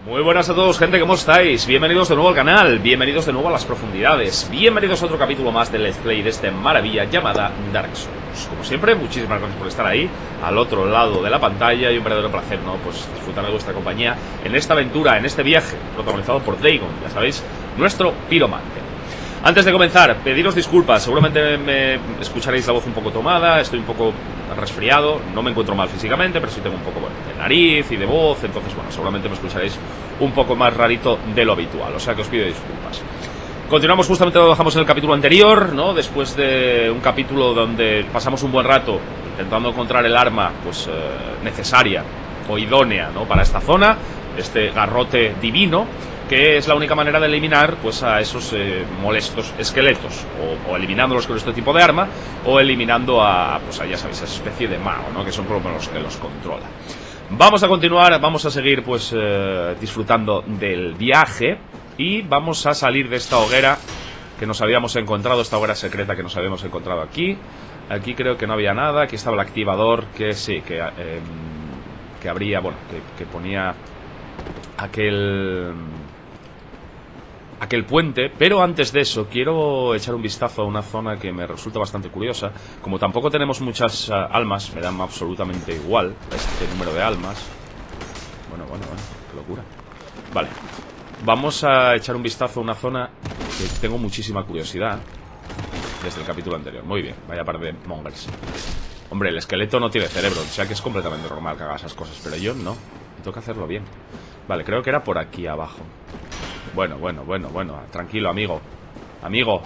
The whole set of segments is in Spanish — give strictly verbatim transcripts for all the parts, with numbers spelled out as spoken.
Muy buenas a todos, gente, ¿cómo estáis? Bienvenidos de nuevo al canal, bienvenidos de nuevo a las profundidades, bienvenidos a otro capítulo más del Let's Play de esta maravilla llamada Dark Souls. Como siempre, muchísimas gracias por estar ahí, al otro lado de la pantalla, y un verdadero placer, ¿no? Pues disfrutar de vuestra compañía en esta aventura, en este viaje, protagonizado por Dagon, ya sabéis, nuestro piromante. Antes de comenzar, pediros disculpas, seguramente me escucharéis la voz un poco tomada, estoy un poco resfriado, no me encuentro mal físicamente, pero sí tengo un poco, bueno, de nariz y de voz, entonces, bueno, seguramente me escucharéis un poco más rarito de lo habitual, o sea que os pido disculpas. Continuamos justamente donde dejamos en el capítulo anterior, ¿no? Después de un capítulo donde pasamos un buen rato intentando encontrar el arma, pues, eh, necesaria o idónea, ¿no? Para esta zona, este garrote divino, que es la única manera de eliminar, pues, a esos eh, molestos esqueletos, o, o eliminándolos con este tipo de arma, o eliminando a, pues, a, ya sabéis, esa especie de mago, ¿no? Que son como los que los controla. Vamos a continuar, vamos a seguir, pues, eh, disfrutando del viaje, y vamos a salir de esta hoguera que nos habíamos encontrado, esta hoguera secreta que nos habíamos encontrado aquí. Aquí creo que no había nada, aquí estaba el activador, que sí, que, eh, que habría, bueno, que, que ponía aquel... aquel puente, pero antes de eso quiero echar un vistazo a una zona que me resulta bastante curiosa. Como tampoco tenemos muchas uh, almas, me dan absolutamente igual este número de almas. Bueno, bueno, bueno, qué locura. Vale, vamos a echar un vistazo a una zona que tengo muchísima curiosidad desde el capítulo anterior. Muy bien, vaya par de mongers. Hombre, el esqueleto no tiene cerebro, o sea que es completamente normal que haga esas cosas, pero yo no, me toca hacerlo bien. Vale, creo que era por aquí abajo. Bueno, bueno, bueno, bueno, tranquilo, amigo. Amigo.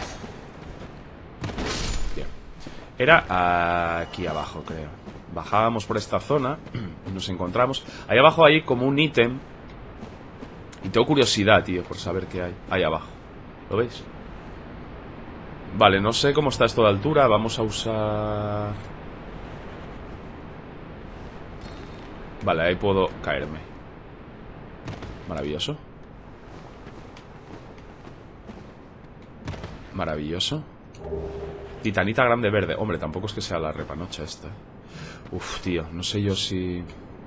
Bien. Era aquí abajo, creo. Bajábamos por esta zona y nos encontramos. Ahí abajo hay como un ítem. Y tengo curiosidad, tío, por saber qué hay ahí abajo. ¿Lo veis? Vale, no sé cómo está esto de altura. Vamos a usar... Vale, ahí puedo caerme. Maravilloso. Maravilloso. Titanita grande verde. Hombre, tampoco es que sea la repanocha esta. Uf, tío, no sé yo si...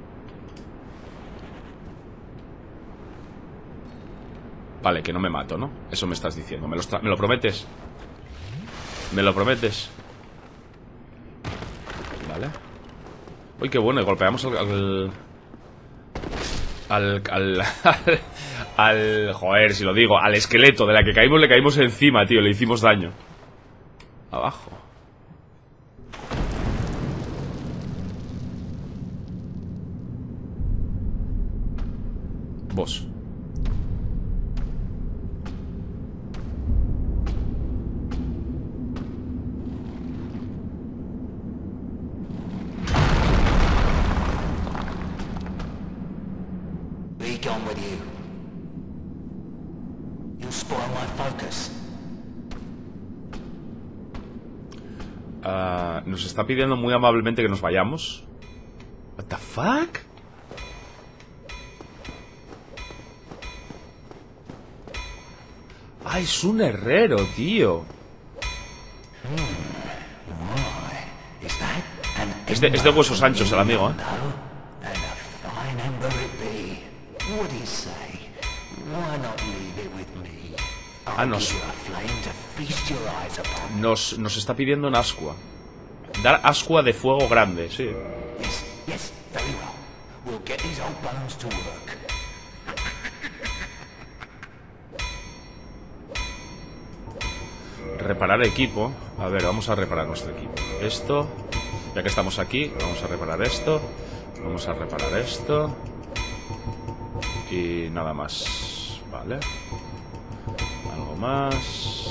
Vale, que no me mato, ¿no? Eso me estás diciendo. ¿Me lo, ¿Me lo prometes? ¿Me lo prometes? Vale. Uy, qué bueno, y golpeamos al... Al... Al... al, al Al... Joder, si lo digo, al esqueleto de la que caímos, le caímos encima, tío. Le hicimos daño. Abajo. Vos. Be gone with you. You'll spoil my focus. Uh, nos está pidiendo muy amablemente que nos vayamos. What the fuck? Ah, es un herrero, tío. Es de, es de huesos anchos el amigo, ¿eh? Ah, nos, nos, nos está pidiendo un ascua. Dar ascua de fuego grande, sí. Reparar equipo. A ver, vamos a reparar nuestro equipo. Esto, ya que estamos aquí, vamos a reparar esto. Vamos a reparar esto. Y nada más. Vale. Algo más.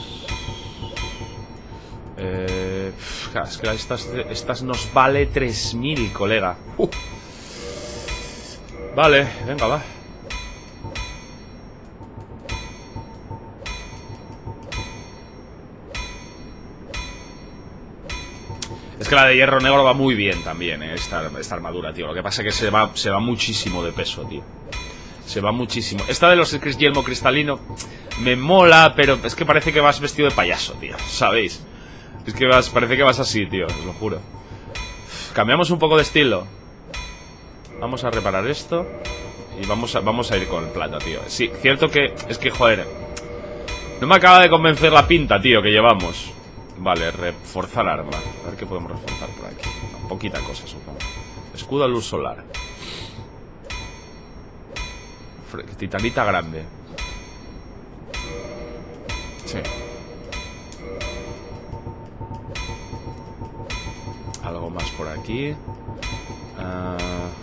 Eh, es que estas, estas nos vale tres mil, colega. Uh. Vale, venga, va. Es que la de hierro negro va muy bien también, eh, esta, esta armadura, tío. Lo que pasa es que se va, se va muchísimo de peso, tío. Se va muchísimo. Esta de los yelmo cristalino me mola, pero es que parece que vas vestido de payaso, tío. ¿Sabéis? Es que vas, parece que vas así, tío, os lo juro. Cambiamos un poco de estilo. Vamos a reparar esto. Y vamos a, vamos a ir con plata, tío. Sí, cierto que... Es que, joder, no me acaba de convencer la pinta, tío, que llevamos. Vale, reforzar arma. A ver qué podemos reforzar por aquí. No, poquita cosa, supongo. Escudo a luz solar. Titanita grande. Sí. Algo más por aquí. Uh...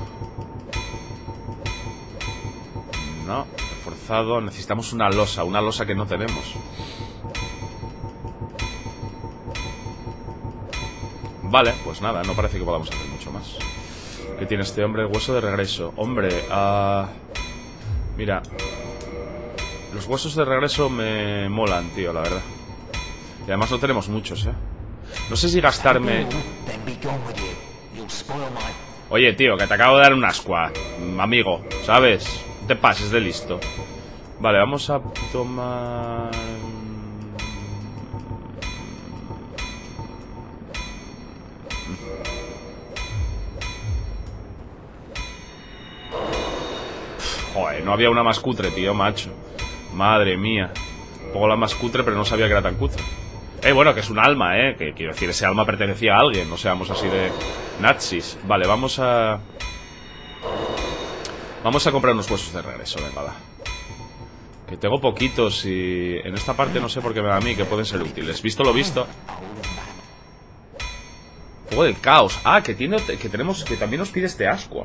No, reforzado. Necesitamos una losa. Una losa que no tenemos. Vale, pues nada, no parece que podamos hacer mucho más. ¿Qué tiene este hombre? Hueso de regreso. Hombre, uh... mira, los huesos de regreso me molan, tío, la verdad. Y además no tenemos muchos, ¿eh? No sé si gastarme... Oye, tío, que te acabo de dar un ascua, amigo, ¿sabes? No te pases de listo. Vale, vamos a tomar... Joder, no había una más cutre, tío, macho. Madre mía. Pongo la más cutre, pero no sabía que era tan cutre. Eh, bueno, que es un alma, eh. Que quiero decir, ese alma pertenecía a alguien. No seamos así de nazis. Vale, vamos a... Vamos a comprar unos huesos de regreso, venga, va. Que tengo poquitos y... En esta parte no sé por qué me da a mí que pueden ser útiles. Visto lo visto. Fuego del caos. Ah, que tiene... Que tenemos... Que también nos pide este ascua.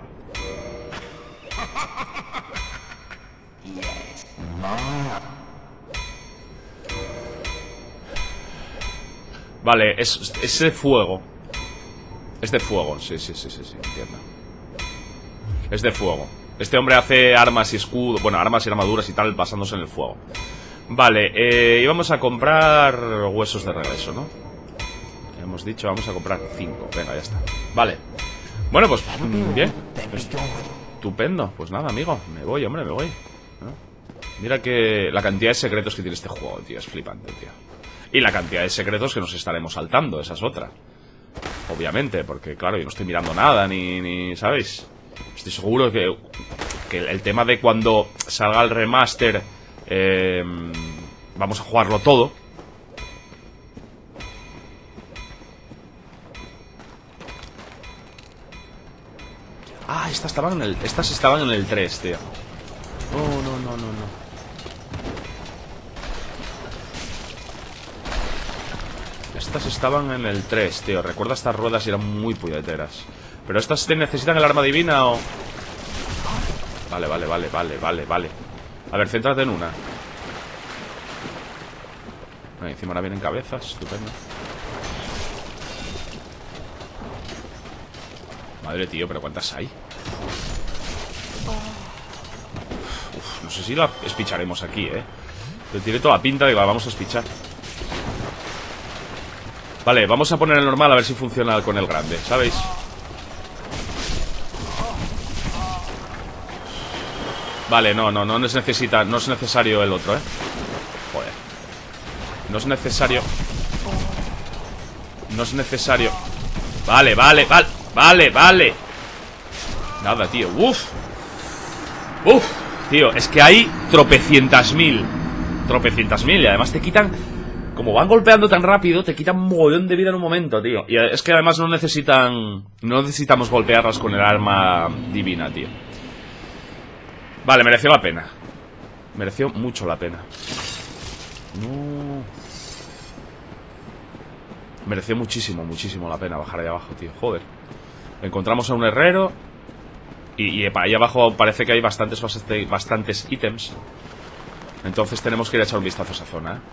Vale, es, es de fuego. Es de fuego, sí, sí, sí, sí, sí, entiendo. Es de fuego. Este hombre hace armas y escudo. Bueno, armas y armaduras y tal, basándose en el fuego. Vale, eh, íbamos a comprar huesos de regreso, ¿no? Hemos dicho, vamos a comprar cinco. Venga, ya está. Vale. Bueno, pues, bien. Estupendo. Pues nada, amigo. Me voy, hombre, me voy. ¿No? Mira que la cantidad de secretos que tiene este juego, tío. Es flipante, tío. Y la cantidad de secretos que nos estaremos saltando. Esa es otra. Obviamente, porque claro, yo no estoy mirando nada, ni, ni ¿sabéis? Estoy seguro que, que el tema de cuando salga el remaster, eh, vamos a jugarlo todo. Ah, estas estaban en el, estas estaban en el tres, tío. Oh, no, no, no, no. Estas estaban en el tres, tío. Recuerda, estas ruedas y eran muy puñeteras. Pero estas te necesitan el arma divina o... Vale, vale, vale, vale, vale, vale. A ver, céntrate en una. Ahí, encima ahora vienen cabezas, estupendo. Madre, tío, pero ¿cuántas hay? Uf, no sé si la espicharemos aquí, eh. Pero tiene toda la pinta de que la vamos a espichar. Vale, vamos a poner el normal a ver si funciona con el grande, ¿sabéis? Vale, no, no, no es necesita, no es necesario el otro, ¿eh? Joder. No es necesario. No es necesario. Vale, vale, vale, vale, vale. Nada, tío, uf. Uf, tío, es que hay tropecientas mil. Tropecientas mil y además te quitan... Como van golpeando tan rápido, te quitan un mogollón de vida en un momento, tío. Y es que además no necesitan... No necesitamos golpearlas con el arma divina, tío. Vale, mereció la pena. Mereció mucho la pena. No. Mereció muchísimo, muchísimo la pena bajar ahí abajo, tío. Joder. Encontramos a un herrero. Y, y para ahí abajo parece que hay bastantes, bastantes, bastantes ítems. Entonces tenemos que ir a echar un vistazo a esa zona, ¿eh?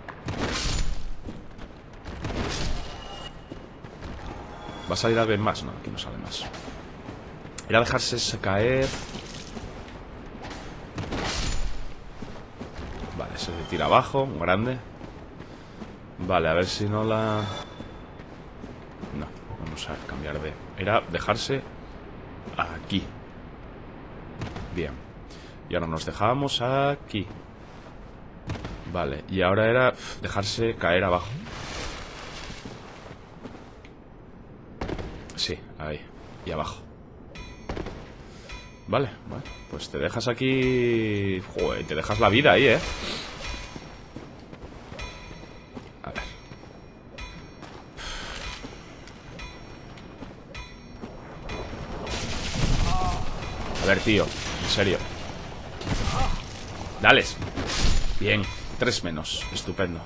¿Va a salir alguien más? No, aquí no sale más. Ir a dejarse caer. Vale, se tira abajo, un grande. Vale, a ver si no la... No, vamos a cambiar de... Era dejarse aquí. Bien. Y ahora nos dejamos aquí. Vale, y ahora era dejarse caer abajo. Sí, ahí. Y abajo. Vale, vale. Pues te dejas aquí... Joder, te dejas la vida ahí, ¿eh? A ver. A ver, tío. En serio. Dales. Bien. Tres menos. Estupendo.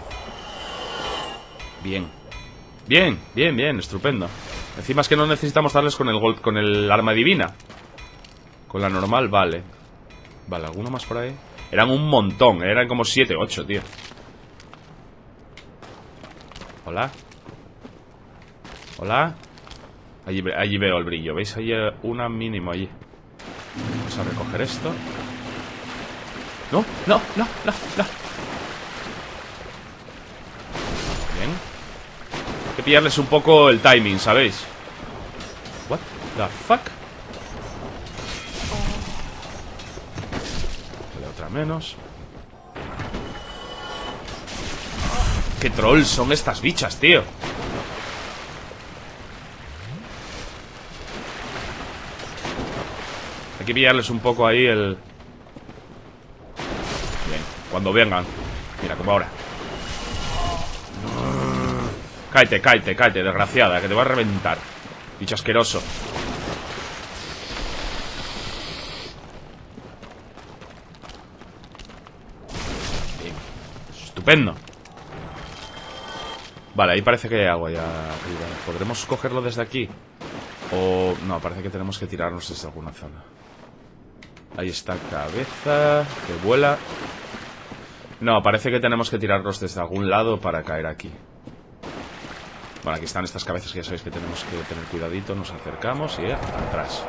Bien. Bien, bien, bien. Estupendo. Encima es que no necesitamos darles con el gol con el arma divina. Con la normal, vale. Vale, ¿alguno más por ahí? Eran un montón, eran como siete, ocho, tío. Hola. Hola. Allí, allí veo el brillo, ¿veis? Hay una mínimo allí. Vamos a recoger esto. No, no, no, no, no. Bien. Hay que pillarles un poco el timing, ¿sabéis? What the fuck? Menos. Qué troll son estas bichas, tío. Hay que pillarles un poco ahí el... Bien, cuando vengan. Mira, como ahora. Cáete, cáete, cáete, desgraciada, que te va a reventar. Bicho asqueroso. Estupendo. Vale, ahí parece que hay agua ya arriba. ¿Podremos cogerlo desde aquí? O... no, parece que tenemos que tirarnos desde alguna zona. Ahí está cabeza que vuela. No, parece que tenemos que tirarnos desde algún lado para caer aquí. Bueno, aquí están estas cabezas que ya sabéis que tenemos que tener cuidadito. Nos acercamos y eh, atrás.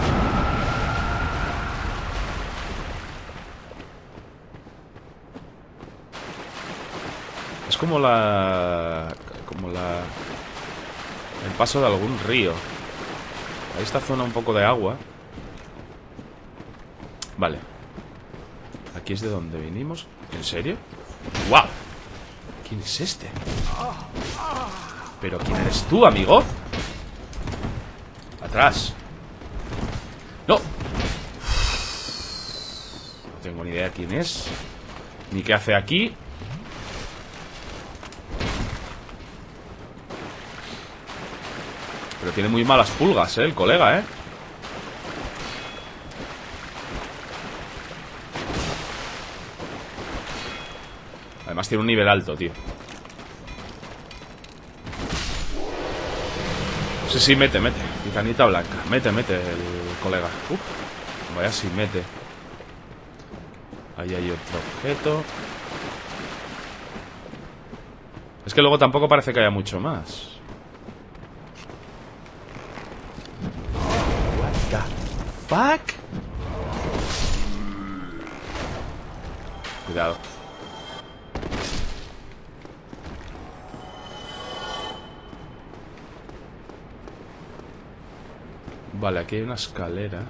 Es como la... como la... el paso de algún río. Ahí está zona un poco de agua. Vale. Aquí es de donde vinimos. ¿En serio? ¡Wow! ¿Quién es este? ¿Pero quién eres tú, amigo? Atrás. ¡No! No tengo ni idea quién es. Ni qué hace aquí. Pero tiene muy malas pulgas, eh, el colega, eh. Además tiene un nivel alto, tío. Sí, sí, mete, mete. Titanita blanca. Mete, mete el colega. Uf, vaya si mete. Ahí hay otro objeto. Es que luego tampoco parece que haya mucho más. Fuck. Cuidado. Vale, aquí hay una escalera.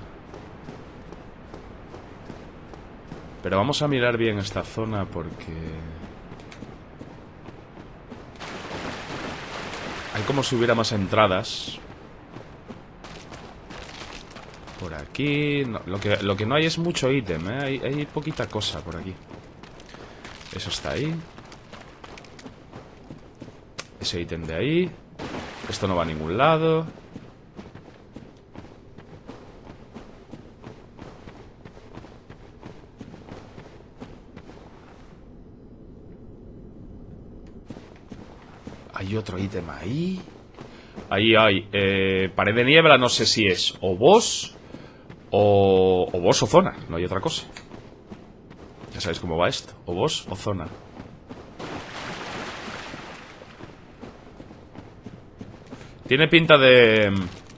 Pero vamos a mirar bien esta zona porque... hay como si hubiera más entradas. Por aquí... no, lo, que, lo que no hay es mucho ítem, ¿eh? Hay, hay poquita cosa por aquí. Eso está ahí. Ese ítem de ahí. Esto no va a ningún lado. Hay otro ítem ahí. Ahí hay eh, pared de niebla, no sé si es o boss o, o boss o zona, no hay otra cosa. Ya sabéis cómo va esto, o boss o zona. Tiene pinta de...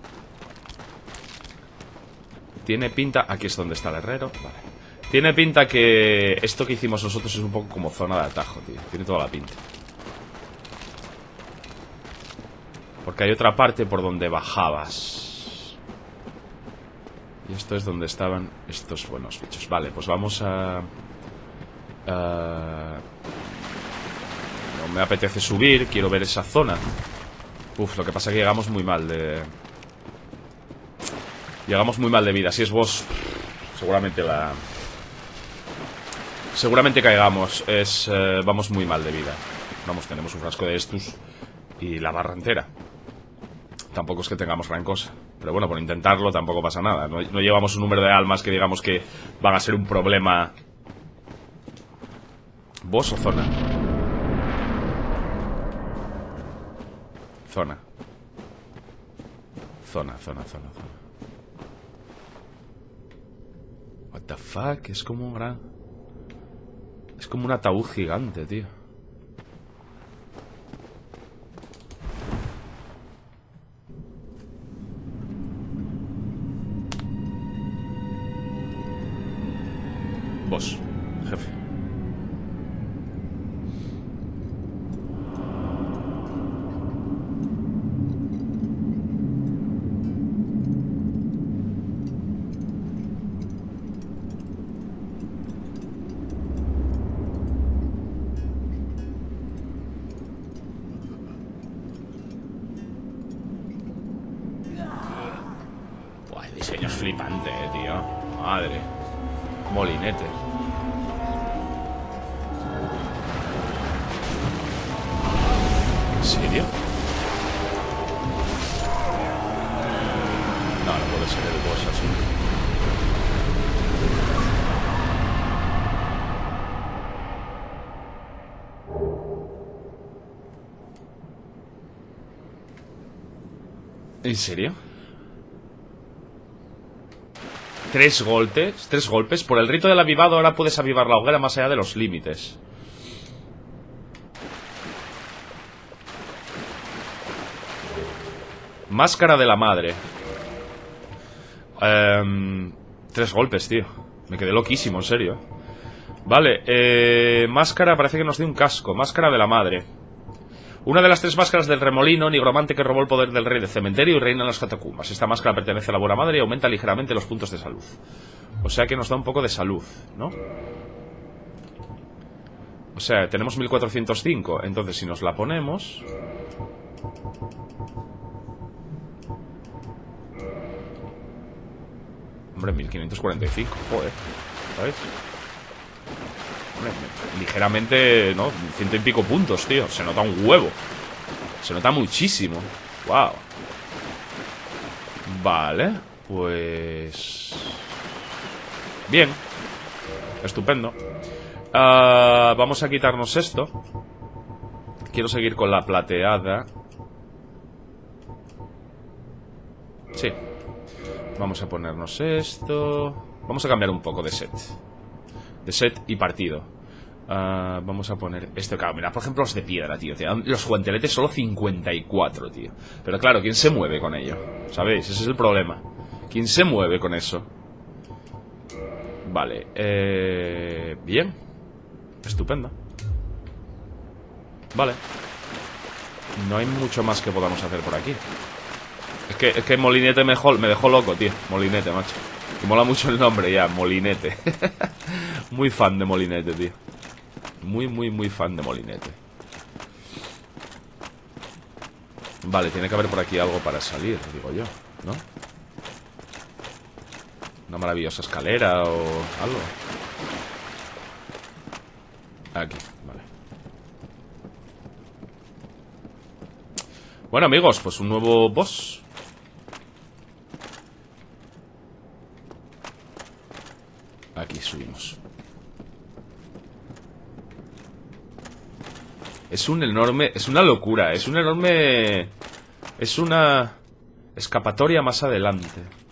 Tiene pinta... aquí es donde está el herrero, vale. Tiene pinta que esto que hicimos nosotros es un poco como zona de atajo, tío. Tiene toda la pinta. Porque hay otra parte por donde bajabas. Y esto es donde estaban estos buenos bichos. Vale, pues vamos a... Uh, no me apetece subir, quiero ver esa zona. Uf, lo que pasa es que llegamos muy mal de... Llegamos muy mal de vida. Si es boss, seguramente la... Seguramente caigamos. Es... Eh, vamos muy mal de vida. Vamos, tenemos un frasco de estos y la barra entera. Tampoco es que tengamos gran cosa. Pero bueno, por intentarlo tampoco pasa nada. No, no llevamos un número de almas que digamos que van a ser un problema. ¿Boss o zona? Zona. Zona, zona, zona, zona. What the fuck, es como un gran... Es como un ataúd gigante, tío. Boss, jefe. Buah, el diseño es flipante, eh, tío. Madre. Molinete. ¿En serio? No, no puede ser el boss así. ¿En serio? Tres golpes, tres golpes. Por el rito del avivado ahora puedes avivar la hoguera más allá de los límites. Máscara de la madre. Um, tres golpes, tío. Me quedé loquísimo, en serio. Vale, eh, máscara parece que nos dio un casco. Máscara de la madre. Una de las tres máscaras del remolino, nigromante que robó el poder del rey del cementerio y reina en las catacumbas. Esta máscara pertenece a la buena madre y aumenta ligeramente los puntos de salud. O sea que nos da un poco de salud, ¿no? O sea, tenemos mil cuatrocientos cinco. Entonces, si nos la ponemos... Hombre, mil quinientos cuarenta y cinco. Joder, ¿sabes? Hombre, ligeramente, ¿no? Ciento y pico puntos, tío. Se nota un huevo. Se nota muchísimo. Wow. Vale, pues... Bien. Estupendo. uh, Vamos a quitarnos esto. Quiero seguir con la plateada. Sí. Vamos a ponernos esto. Vamos a cambiar un poco de set. De set y partido. uh, Vamos a poner esto. Claro, mira, por ejemplo los de piedra, tío. Te dan los guanteletes solo cincuenta y cuatro, tío. Pero claro, ¿quién se mueve con ello? ¿Sabéis? Ese es el problema. ¿Quién se mueve con eso? Vale, eh... bien. Estupendo. Vale. No hay mucho más que podamos hacer por aquí. Es que, es que Molinete me dejó, me dejó loco, tío. Molinete, macho. Que mola mucho el nombre ya, Molinete. Muy fan de Molinete, tío. Muy, muy, muy fan de Molinete. Vale, tiene que haber por aquí algo para salir, digo yo, ¿no? Una maravillosa escalera o algo. Aquí, vale. Bueno, amigos, pues un nuevo boss. Aquí subimos. Es un enorme... Es una locura. Es un enorme... Es una... escapatoria más adelante.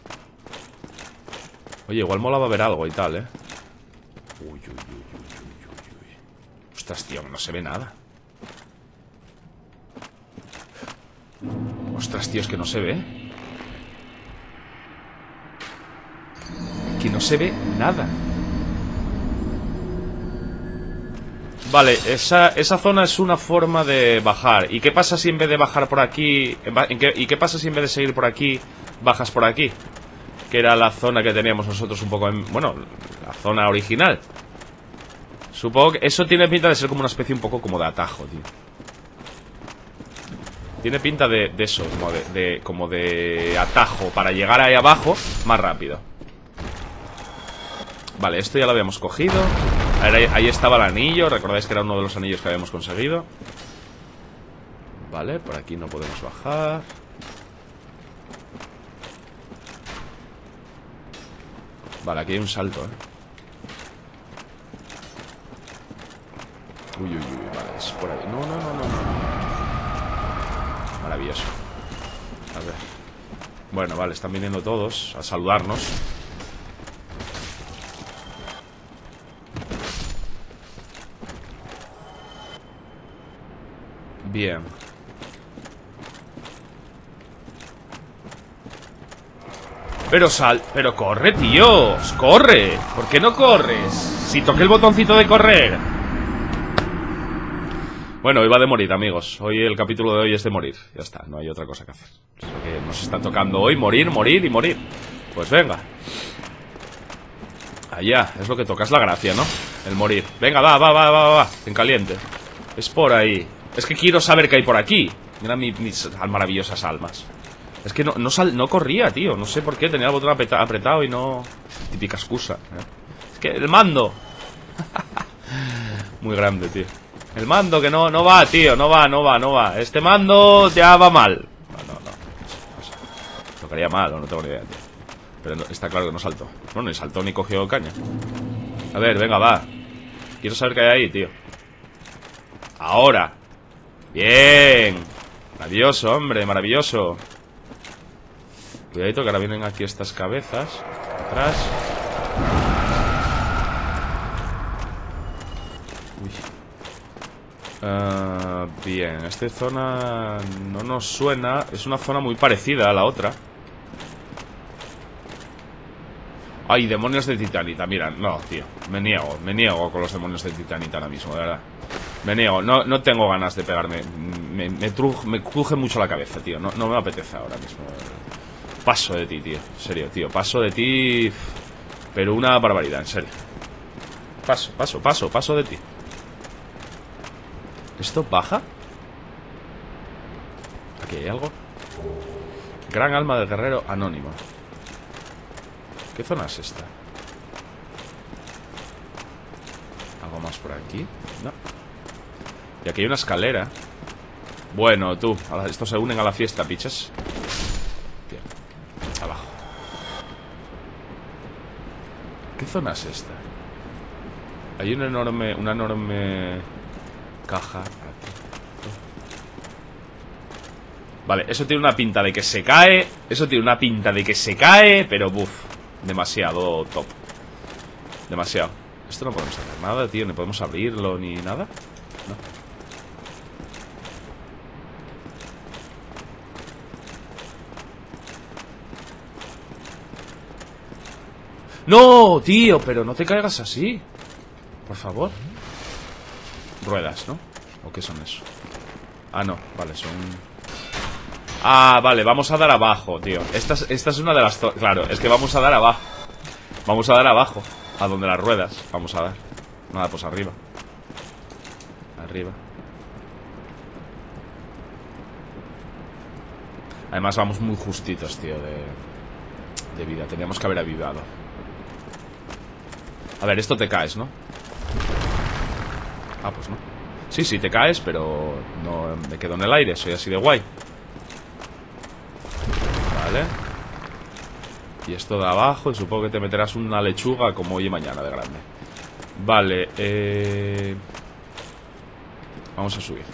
Oye, igual molaba ver algo y tal, ¿eh? Uy, uy, uy, uy, uy, uy. Ostras, tío, no se ve nada. Ostras, tío, es que no se ve. Que no se ve nada. Vale, esa, esa zona es una forma de bajar. ¿Y qué pasa si en vez de bajar por aquí... En qué, ¿Y qué pasa si en vez de seguir por aquí bajas por aquí? Que era la zona que teníamos nosotros un poco en... Bueno, la zona original. Supongo que eso tiene pinta de ser como una especie un poco como de atajo, tío. Tiene pinta de, de eso, como de, de, como de atajo para llegar ahí abajo más rápido. Vale, esto ya lo habíamos cogido. A ver, ahí, ahí estaba el anillo. Recordáis que era uno de los anillos que habíamos conseguido. Vale, por aquí no podemos bajar. Vale, aquí hay un salto, ¿eh? Uy, uy, uy, vale, es por ahí. No, no, no, no, no. Maravilloso. A ver. Bueno, vale, están viniendo todos a saludarnos. Bien. Pero sal... Pero corre, tío. Corre. ¿Por qué no corres? Si toqué el botoncito de correr. Bueno, hoy va de morir, amigos. Hoy el capítulo de hoy es de morir. Ya está, no hay otra cosa que hacer. Es lo que nos está tocando hoy, morir, morir y morir. Pues venga. Allá, es lo que toca, es la gracia, ¿no? El morir. Venga, va, va, va, va, va. En caliente. Es por ahí. Es que quiero saber qué hay por aquí. Mira mi, mis maravillosas almas. Es que no, no, sal, no corría, tío. No sé por qué, tenía el botón apretado y no... Típica excusa, ¿eh? Es que el mando. Muy grande, tío. El mando que no, no va, tío. No va, no va, no va. Este mando ya va mal. No, no, no. no sé. Tocaría mal o no tengo ni idea, tío. Pero no, está claro que no saltó. No, ni saltó ni cogió caña. A ver, venga, va. Quiero saber qué hay ahí, tío. Ahora. Bien. Maravilloso, hombre, maravilloso. Cuidadito que ahora vienen aquí estas cabezas. Atrás. Uy. Uh, bien, esta zona no nos suena. Es una zona muy parecida a la otra. Ay, demonios de titanita. Mira, no, tío, me niego. Me niego con los demonios de titanita ahora mismo, de verdad. Me niego, no, no tengo ganas de pegarme. Me, me, truje, me cruje mucho la cabeza, tío. No, no me apetece ahora mismo. Paso de ti, tío, en serio, tío. Paso de ti. Pero una barbaridad, en serio. Paso, paso, paso, paso de ti. ¿Esto baja? ¿Aquí hay algo? Gran alma del guerrero anónimo. ¿Qué zona es esta? ¿Algo más por aquí? No. Y aquí hay una escalera. Bueno, tú, estos se unen a la fiesta, pichas. Tío, abajo. ¿Qué zona es esta? Hay una enorme, una enorme caja aquí. Vale, eso tiene una pinta de que se cae. Eso tiene una pinta de que se cae. Pero buf, demasiado top. Demasiado. Esto no podemos hacer nada, tío. Ni podemos abrirlo ni nada. No. No, tío, pero no te caigas así. Por favor. Ruedas, ¿no? ¿O qué son eso? Ah, no, vale, son... Ah, vale, vamos a dar abajo, tío. Esta es, esta es una de las... Claro, es que vamos a dar abajo. Vamos a dar abajo. A donde las ruedas vamos a dar. Nada, pues arriba. Arriba. Además vamos muy justitos, tío, de, de vida. Teníamos que haber avivado. A ver, esto te caes, ¿no? Ah, pues no. Sí, sí, te caes, pero no me quedo en el aire. Soy así de guay. Vale. Y esto de abajo, y supongo que te meterás una lechuga como hoy y mañana de grande. Vale, eh... vamos a subir.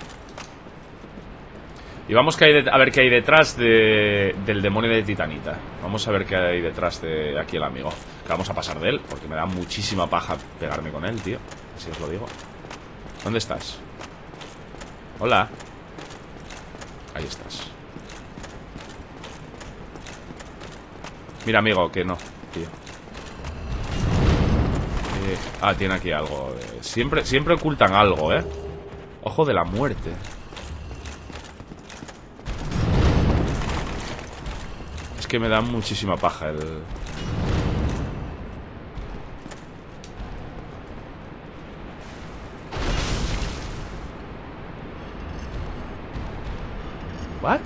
Y vamos que hay de... a ver qué hay detrás de... del demonio de titanita. Vamos a ver qué hay detrás de aquí el amigo. Que vamos a pasar de él, porque me da muchísima paja pegarme con él, tío. Así os lo digo. ¿Dónde estás? Hola. Ahí estás. Mira, amigo, que no, tío. Eh, ah, tiene aquí algo. Eh, siempre, siempre ocultan algo, ¿eh? Ojo de la muerte. Es que me da muchísima paja el... ¿What?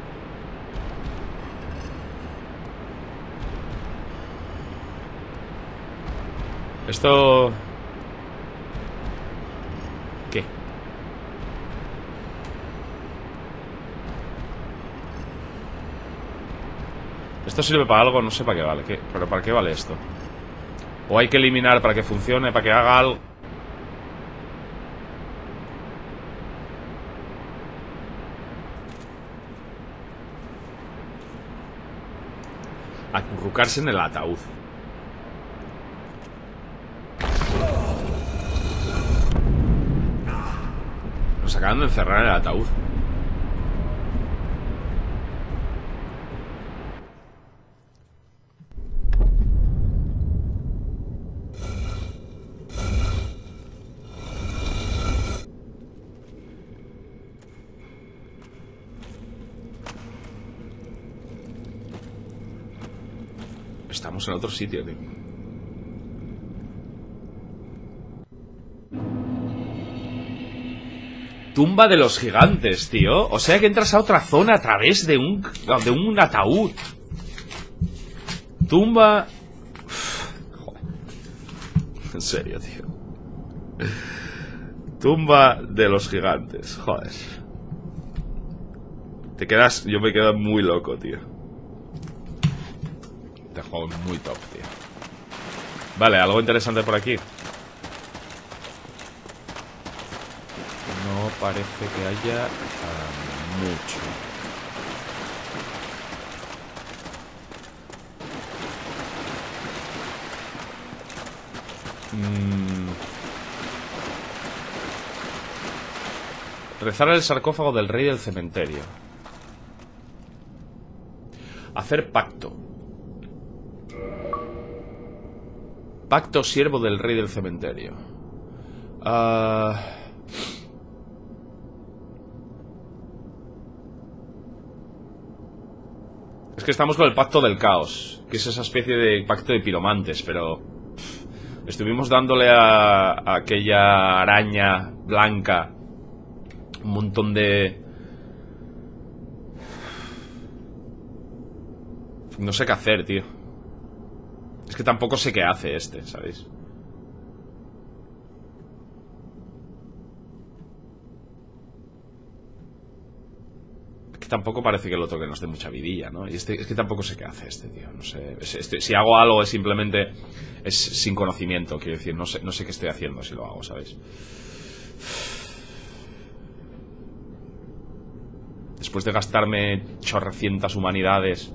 Esto... ¿Qué? Esto sirve para algo, no sé para qué vale. ¿Qué? ¿Pero para qué vale esto? O hay que eliminar para que funcione, para que haga algo. Acurrucarse en el ataúd. Nos acaban de encerrar en el ataúd. Estamos en otro sitio, tío. Tumba de los gigantes, tío. O sea que entras a otra zona a través de un, de un ataúd. Tumba... Joder. En serio, tío. Tumba de los gigantes. Joder. Te quedas... Yo me quedo muy loco, tío. Este juego es muy top, tío. Vale, algo interesante por aquí. No parece que haya uh, mucho. Mm. Rezar el sarcófago del rey del cementerio. Hacer pacto. Pacto siervo del rey del cementerio. Uh... Es que estamos con el pacto del caos, que es esa especie de pacto de piromantes, pero... Pff, estuvimos dándole a, a aquella araña blanca un montón de... No sé qué hacer, tío. Es que tampoco sé qué hace este, ¿sabéis? Es que tampoco parece que el otro que nos dé mucha vidilla, ¿no? Y este, es que tampoco sé qué hace este, tío. No sé. Es, este, si hago algo es simplemente... Es sin conocimiento, quiero decir. No sé, no sé qué estoy haciendo si lo hago, ¿sabéis? Después de gastarme chorrocientas humanidades...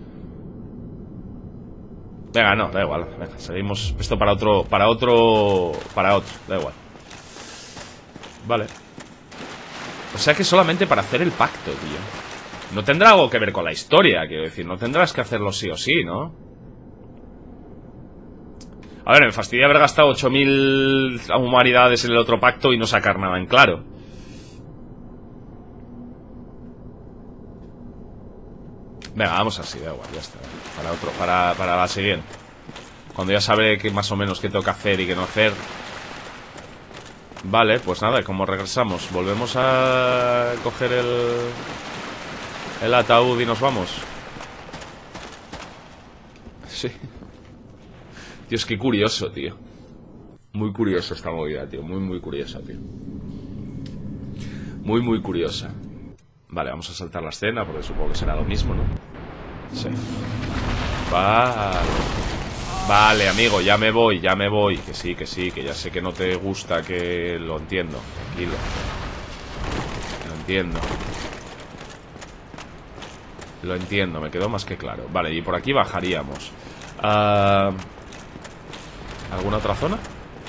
Venga, no, da igual, venga, seguimos. Esto para otro, para otro, para otro, da igual. Vale. O sea que solamente para hacer el pacto, tío. No tendrá algo que ver con la historia, quiero decir. No tendrás que hacerlo sí o sí, ¿no? A ver, me fastidia haber gastado ocho mil humanidades en el otro pacto y no sacar nada en claro. Venga, vamos así, da igual, ya está. Para otro, para, para la siguiente. Cuando ya sabré que más o menos qué tengo que hacer y qué no hacer. Vale, pues nada, como regresamos, volvemos a coger el el ataúd y nos vamos. Sí. Tío, es que curioso, tío. Muy curioso esta movida, tío. Muy, muy curiosa, tío. Muy, muy curiosa. Vale, vamos a saltar la escena porque supongo que será lo mismo, ¿no? Sí. Vale. Vale, amigo, ya me voy, ya me voy. Que sí, que sí, que ya sé que no te gusta, que lo entiendo. Tranquilo. Lo entiendo. Lo entiendo, me quedó más que claro. Vale, y por aquí bajaríamos. Uh, ¿Alguna otra zona?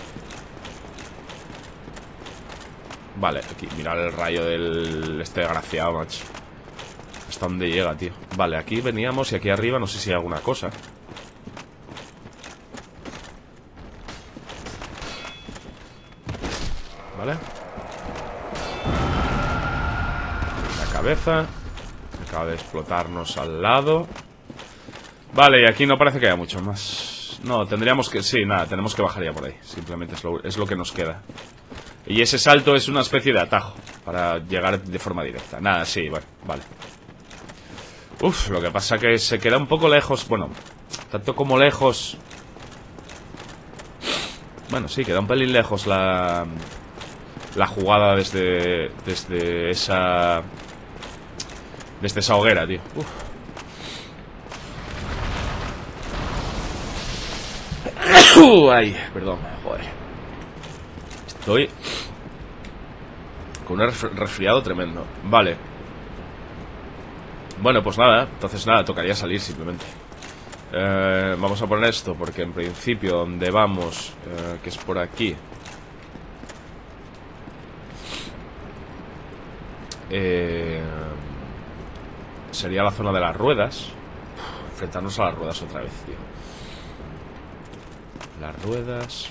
Vale, aquí, mirad el rayo del... Este desgraciado, macho. ¿Hasta dónde llega, tío? Vale, aquí veníamos y aquí arriba no sé si hay alguna cosa. Vale. La cabeza. Acaba de explotarnos al lado. Vale, y aquí no parece que haya mucho más. No, tendríamos que... Sí, nada, tenemos que bajar ya por ahí. Simplemente es lo, es lo que nos queda. Y ese salto es una especie de atajo. para llegar de forma directa. Nada, sí, bueno, vale. Uf, lo que pasa que se queda un poco lejos. Bueno, tanto como lejos. Bueno, sí, queda un pelín lejos la La jugada desde Desde esa Desde esa hoguera, tío. Uf. Uh, ay, perdón, joder. Estoy con un resfriado tremendo. Vale. Bueno, pues nada, entonces nada, tocaría salir simplemente. eh, Vamos a poner esto porque en principio donde vamos, eh, que es por aquí, eh, sería la zona de las ruedas. Enfrentarnos a las ruedas otra vez, tío. Las ruedas.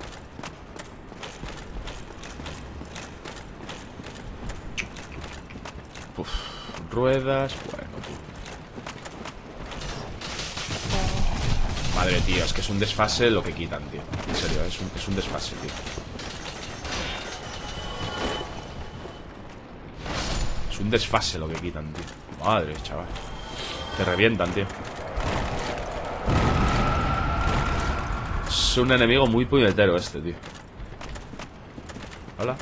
Uf, ruedas. Bueno, tío. Madre, tío, es que es un desfase lo que quitan, tío. En serio, es un, es un desfase, tío. Es un desfase lo que quitan, tío. Madre, chaval. Te revientan, tío. Es un enemigo muy puñetero este, tío. Hola.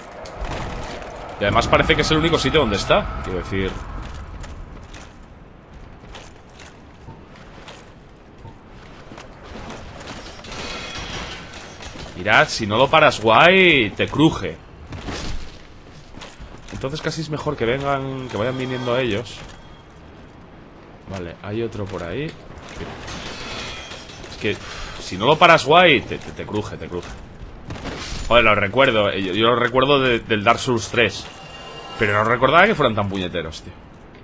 Y además parece que es el único sitio donde está. Quiero decir... Mirad, si no lo paras guay, te cruje. Entonces casi es mejor que vengan, que vayan viniendo ellos. Vale, hay otro por ahí. Es que si no lo paras guay, te, te, te cruje, te cruje. Joder, lo recuerdo. Yo, yo lo recuerdo de, del Dark Souls tres. Pero no recordaba que fueran tan puñeteros, tío.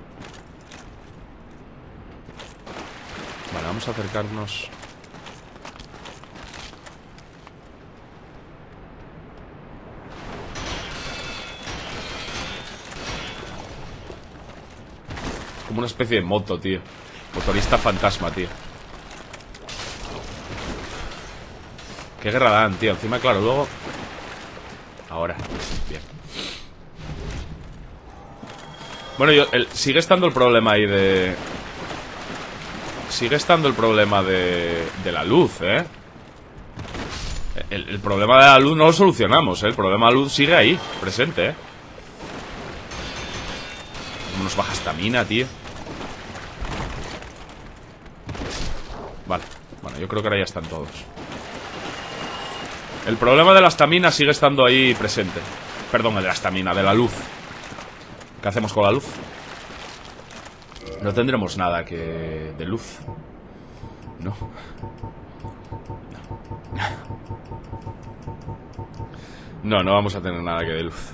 Vale, vamos a acercarnos. Como una especie de moto, tío. Motorista fantasma, tío. Qué guerra dan, tío. Encima, claro, luego... Ahora, bien. Bueno, yo, el, sigue estando el problema ahí de... Sigue estando el problema de... De la luz, ¿eh? El, el problema de la luz no lo solucionamos, ¿eh? El problema de la luz sigue ahí, presente, ¿eh? Nos baja estamina, tío. Vale, bueno, yo creo que ahora ya están todos. El problema de la estamina sigue estando ahí presente. Perdón, de la estamina, de la luz. ¿Qué hacemos con la luz? No tendremos nada que... de luz. No. No, no vamos a tener nada que de luz.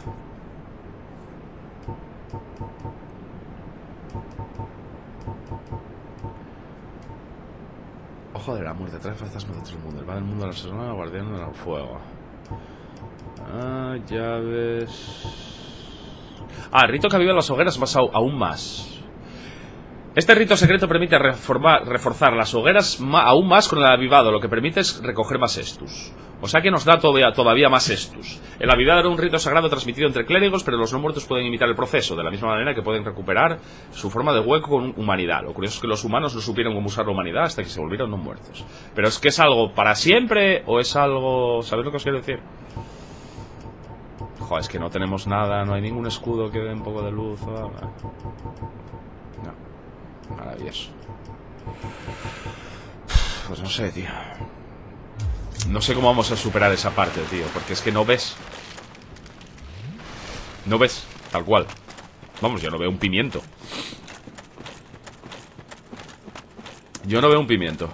Ojo de la muerte, trae fantasmas de otro mundo. El va del mundo de la persona, guardián del fuego. Ah, llaves. Ah, rito que aviva las hogueras más aún más. Este rito secreto permite reformar, reforzar las hogueras ma aún más con el avivado, lo que permite es recoger más estus. O sea que nos da todavía, todavía más estus. El avivado era un rito sagrado transmitido entre clérigos, pero los no muertos pueden imitar el proceso, de la misma manera que pueden recuperar su forma de hueco con humanidad. Lo curioso es que los humanos no supieron cómo usar la humanidad hasta que se volvieron no muertos. Pero es que es algo para siempre o es algo... ¿Sabéis lo que os quiero decir? Joder, es que no tenemos nada, no hay ningún escudo que dé un poco de luz. No. Maravilloso. Pues no sé, tío. No sé cómo vamos a superar esa parte, tío. Porque es que no ves. No ves, tal cual. Vamos, yo no veo un pimiento. Yo no veo un pimiento.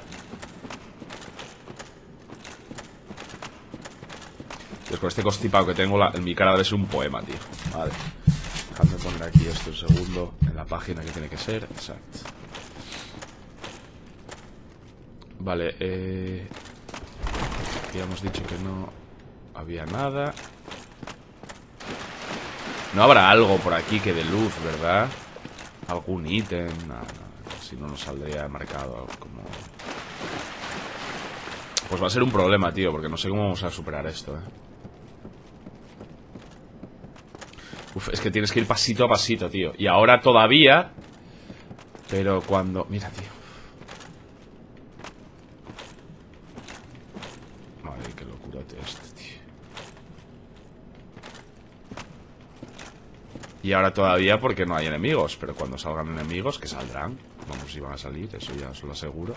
Pues con este constipado que tengo la, en mi cara debe ser un poema, tío. Vale. Déjame poner aquí esto un segundo en la página que tiene que ser. Exacto. Vale, eh... habíamos dicho que no había nada. No habrá algo por aquí que dé luz, ¿verdad? Algún ítem. No, no, si no nos saldría marcado algo como... Pues va a ser un problema, tío, porque no sé cómo vamos a superar esto, ¿eh? Uf, es que tienes que ir pasito a pasito, tío. Y ahora todavía... Pero cuando... Mira, tío. Madre, qué locura este, tío. Y ahora todavía porque no hay enemigos. Pero cuando salgan enemigos, que saldrán. Vamos, si van a salir, eso ya os lo aseguro.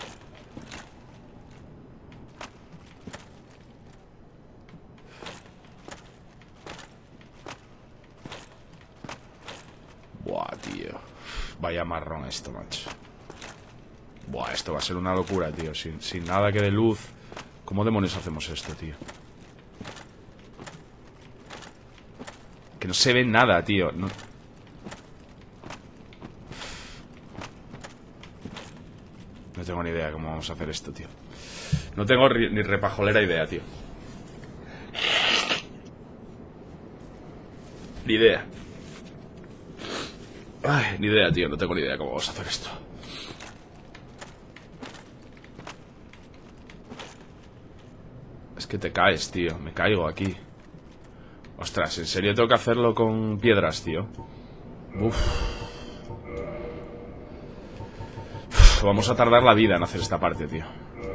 Buah, tío. Vaya marrón esto, macho. Buah, esto va a ser una locura, tío. Sin, sin nada que dé luz. ¿Cómo demonios hacemos esto, tío? Que no se ve nada, tío. No... No tengo ni idea cómo vamos a hacer esto, tío. No tengo ni repajolera idea, tío. Ni idea. Ay, ni idea, tío. No tengo ni idea cómo vamos a hacer esto. Es que te caes, tío. Me caigo aquí. Ostras, ¿en serio tengo que hacerlo con piedras, tío? Uf. Uf, vamos a tardar la vida en hacer esta parte, tío.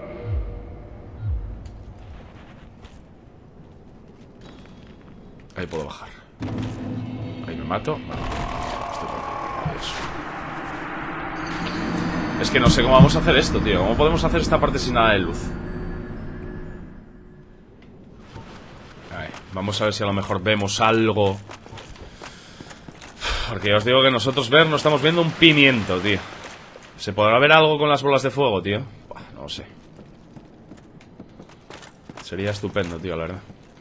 Ahí puedo bajar. Ahí me mato. No, estoy por eso. Es que no sé cómo vamos a hacer esto, tío. ¿Cómo podemos hacer esta parte sin nada de luz? Ahí. Vamos a ver si a lo mejor vemos algo. Porque ya os digo que nosotros ver no estamos viendo un pimiento, tío. ¿Se podrá ver algo con las bolas de fuego, tío? Buah, no lo sé. Sería estupendo, tío, la verdad.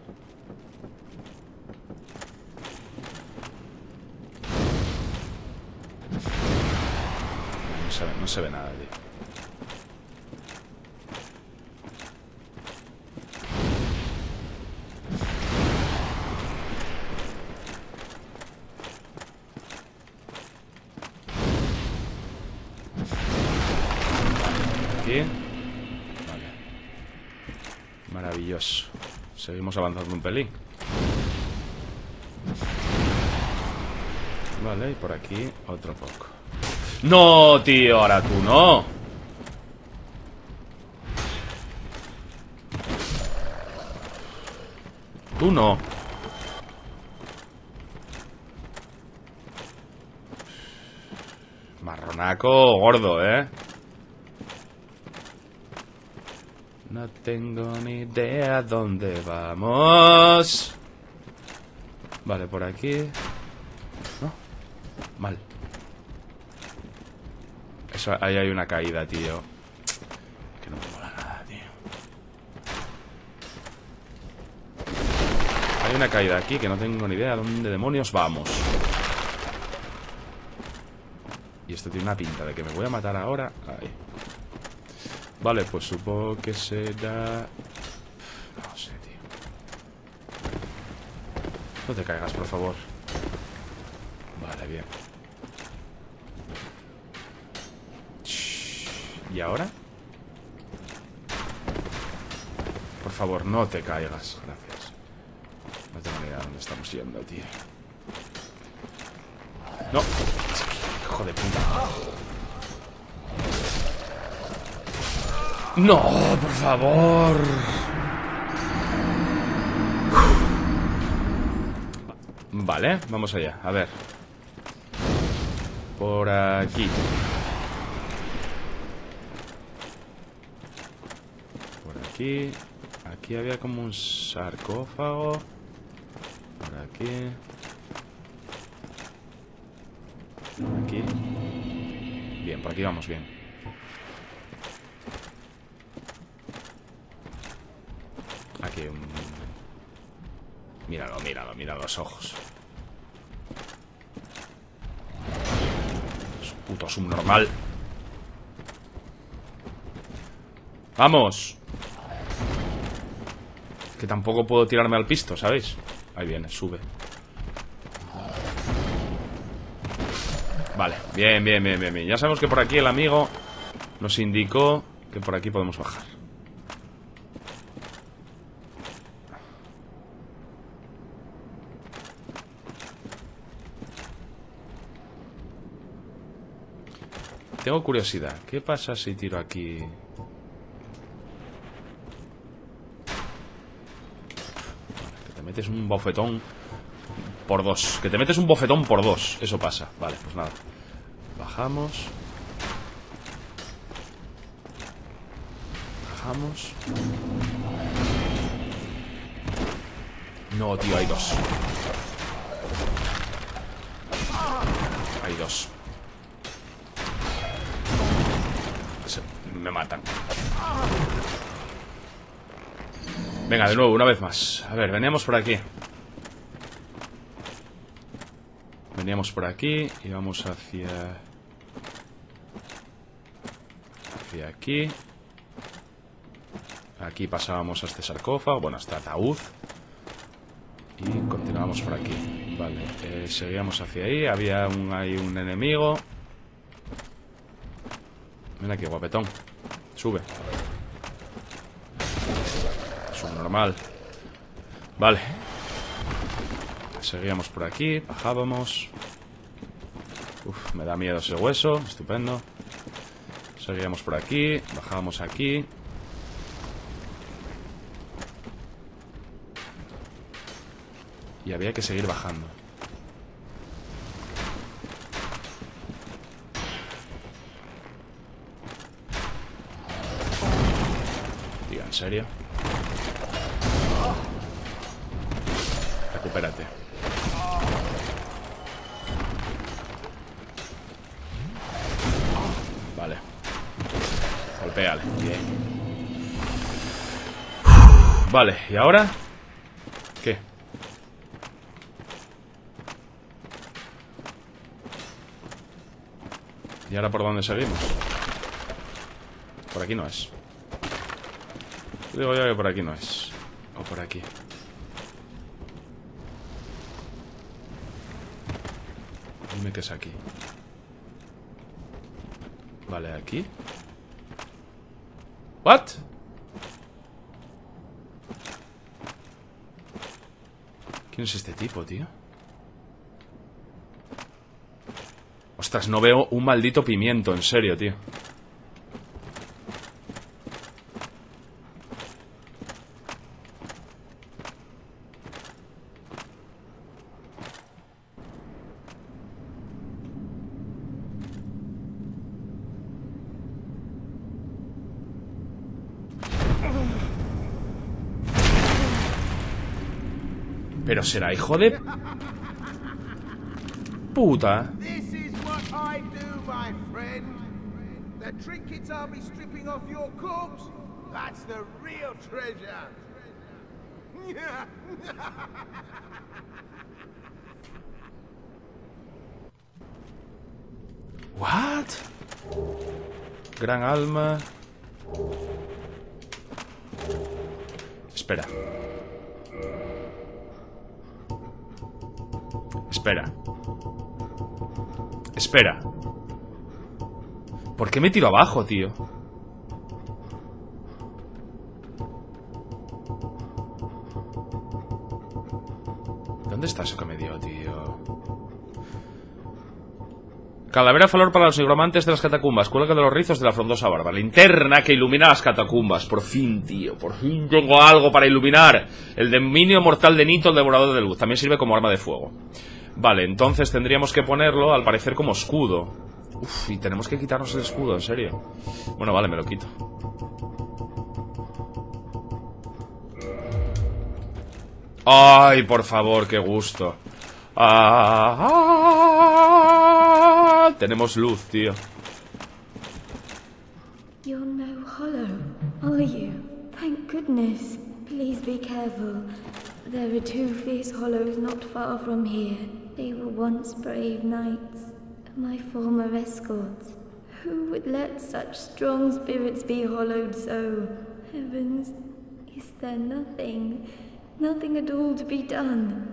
No se ve, no se ve nada, tío. Aquí. Vale. Maravilloso. Seguimos avanzando un pelín. Vale, y por aquí otro poco. ¡No, tío! Ahora tú no. Tú no. Marronaco gordo, ¿eh? No tengo ni idea dónde vamos. Vale, por aquí. ¿No? Mal. Eso, ahí hay una caída, tío. Que no me mola nada, tío. Hay una caída aquí que no tengo ni idea dónde demonios vamos. Y esto tiene una pinta de que me voy a matar ahora. Ahí. Vale, pues supongo que será... No sé, tío. No te caigas, por favor. Vale, bien. ¿Y ahora? Por favor, no te caigas. Gracias. No tengo ni idea de dónde estamos yendo, tío. No. Hijo de puta. No, por favor. Vale, vamos allá. A ver. Por aquí. Por aquí. Aquí había como un sarcófago. Por aquí. Por aquí. Bien, por aquí vamos bien. Aquí un... Míralo, míralo, mira los ojos. Es un puto subnormal. ¡Vamos! Es que tampoco puedo tirarme al pisto, ¿sabéis? Ahí viene, sube. Vale, bien, bien, bien, bien, bien. Ya sabemos que por aquí el amigo nos indicó que por aquí podemos bajar. tengo curiosidad. ¿Qué pasa si tiro aquí? Que te metes un bofetón por dos. Que te metes un bofetón por dos. Eso pasa. Vale, pues nada. Bajamos. Bajamos. No, tío, hay dos. Hay dos. Se, me matan. Venga, de nuevo, una vez más. A ver, veníamos por aquí. Veníamos por aquí y vamos hacia... Hacia aquí. Aquí pasábamos a este sarcófago, bueno, hasta ataúd. Y continuamos por aquí. Vale, eh, seguíamos hacia ahí. Había un, ahí un enemigo. Mira aquí, guapetón. Sube. Subnormal. Vale. Seguíamos por aquí, bajábamos. Uf, me da miedo ese hueso. Estupendo. Seguíamos por aquí, bajábamos aquí. Y había que seguir bajando. Tío, ¿en serio? Recupérate. Vale. Golpéale. Bien. Vale, ¿y ahora? ¿Qué? ¿Y ahora por dónde seguimos? Por aquí no es. Digo yo que por aquí no es. O por aquí. Dime que es aquí. Vale, aquí. ¿What? ¿Quién es este tipo, tío? Ostras, no veo un maldito pimiento, en serio, tío. Pero será hijo de... puta. This is what I do, my friend. The trinkets I'll be stripping off your corpse, that's the real treasure. What? Gran alma. Espera. Espera. Espera. ¿Por qué me tiro abajo, tío? ¿Dónde está eso que me dio, tío? Calavera valor para los nigromantes de las catacumbas. Cuelga de los rizos de la frondosa barba. Linterna que ilumina las catacumbas. Por fin, tío. Por fin tengo algo para iluminar. El dominio mortal de Nito, el devorador de luz. También sirve como arma de fuego. Vale, entonces tendríamos que ponerlo, al parecer, como escudo. Uf, y tenemos que quitarnos el escudo, en serio. Bueno, vale, me lo quito. Ay, por favor, qué gusto. Ah, ah, ah, tenemos luz, tío. You're no hollow, are you? Thank goodness. Please be careful. There are two fierce hollows not far from here. They were once brave knights, my former escorts. Who would let such strong spirits be hollowed so? Heavens, is there nothing, nothing at all to be done?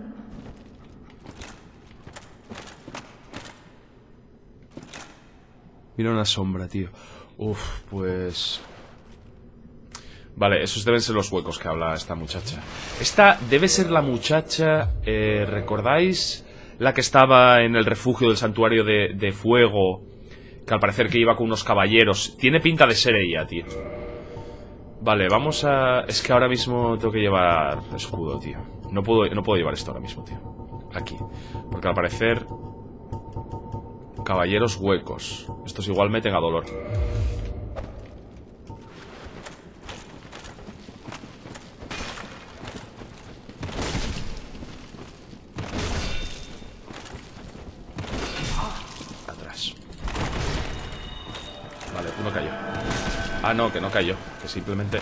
Mira una sombra, tío. Uf, pues... Vale, esos deben ser los huecos que habla esta muchacha. Esta debe ser la muchacha... Eh, ¿recordáis? La que estaba en el refugio del santuario de, de fuego, Que al parecer que iba con unos caballeros. Tiene pinta de ser ella, tío. Vale, vamos a... Es que ahora mismo tengo que llevar escudo, tío. No puedo, no puedo llevar esto ahora mismo, tío. Aquí. Porque al parecer... Caballeros huecos. Estos igual meten a dolor. Atrás. Vale, uno cayó. Ah, no, que no cayó. Que simplemente...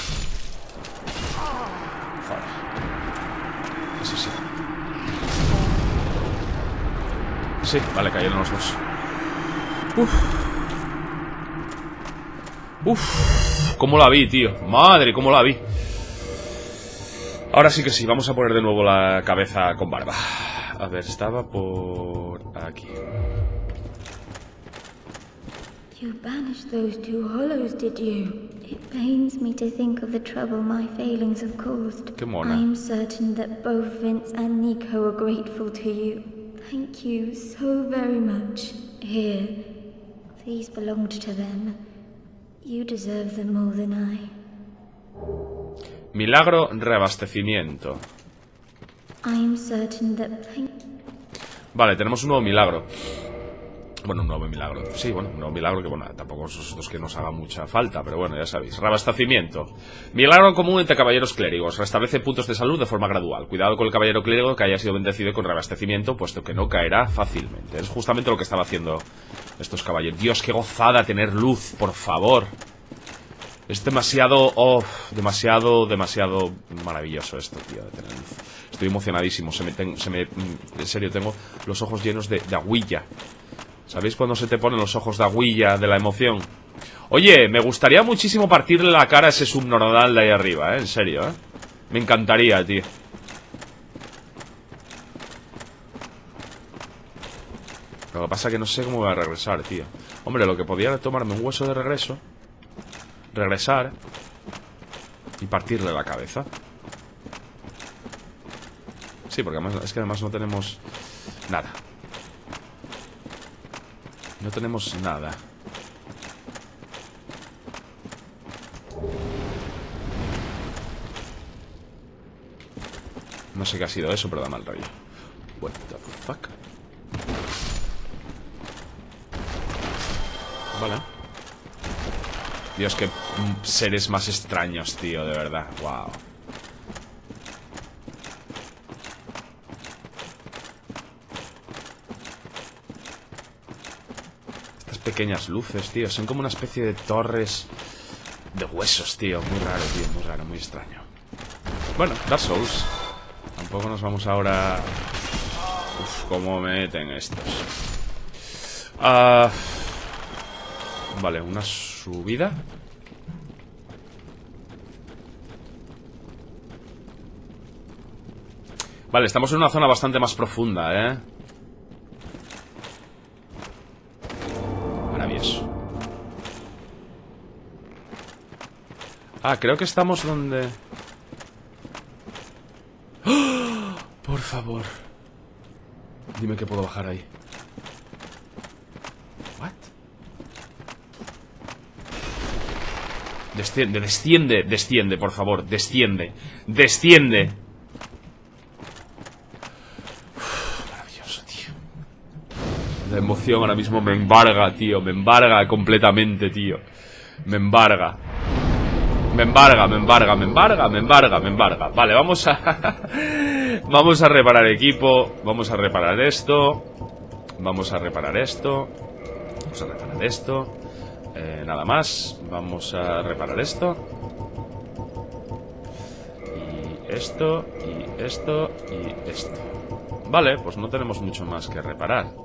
Joder. Eso sí. Sí, vale, cayeron los dos. Uf. Uf. Cómo la vi, tío. Madre, cómo la vi. Ahora sí que sí, vamos a poner de nuevo la cabeza con barba. A ver, estaba por aquí. You banished those two hollows, did you? It pains me to think of the trouble my failings have caused. Qué mona. I'm certain that both Vince and Nico are grateful to you. Thank you so very much. Here, these belonged to them. You deserve them more than I. Milagro reabastecimiento. I'm certain that... Vale, tenemos un nuevo milagro. Bueno, un nuevo milagro. Sí, bueno, un nuevo milagro que, bueno, tampoco es que nos haga mucha falta, pero bueno, ya sabéis. Reabastecimiento. Milagro común entre caballeros clérigos. Restablece puntos de salud de forma gradual. Cuidado con el caballero clérigo que haya sido bendecido con reabastecimiento, puesto que no caerá fácilmente. Es justamente lo que estaba haciendo estos caballeros. Dios, qué gozada tener luz, por favor. Es demasiado... Oh, demasiado, demasiado maravilloso esto, tío, de tener luz. Estoy emocionadísimo. Se me, ten, se me en serio, tengo los ojos llenos de, de agüilla. ¿Sabéis cuando se te ponen los ojos de agüilla de la emoción? Oye, me gustaría muchísimo partirle la cara a ese subnormal de ahí arriba, ¿eh? En serio, ¿eh? Me encantaría, tío. Lo que pasa es que no sé cómo voy a regresar, tío. Hombre, lo que podía era tomarme un hueso de regreso, regresar y partirle la cabeza. Sí, porque además, es que además no tenemos nada. No tenemos nada. No sé qué ha sido eso, pero da mal rollo. What the fuck. Vale. Dios, qué seres más extraños, tío, de verdad. Wow. Pequeñas luces, tío. Son como una especie de torres de huesos, tío. Muy raro, tío. Muy raro, muy extraño. Bueno, Dark Souls. Tampoco nos vamos ahora... Uf, cómo meten estos. Uh... Vale, una subida. Vale, estamos en una zona bastante más profunda, ¿eh? Ah, creo que estamos donde... ¡Oh! Por favor. Dime que puedo bajar ahí. ¿What? Desciende, desciende, desciende, por favor. Desciende, desciende. Uf, maravilloso, tío. La emoción ahora mismo me embarga, tío. Me embarga completamente, tío. Me embarga. Me embarga, me embarga, me embarga, me embarga, me embarga. Vale, vamos a... vamos a reparar equipo. Vamos a reparar esto. Vamos a reparar esto. Vamos a reparar esto. Eh, nada más. Vamos a reparar esto. Y esto, y esto, y esto. Vale, pues no tenemos mucho más que reparar.